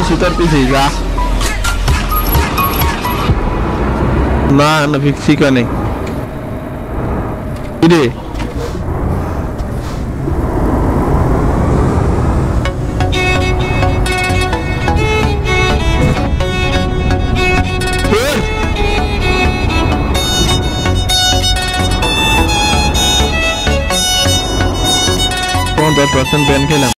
shooter piece जा ना fixie का नहीं इधे कौन 10% पेन खेला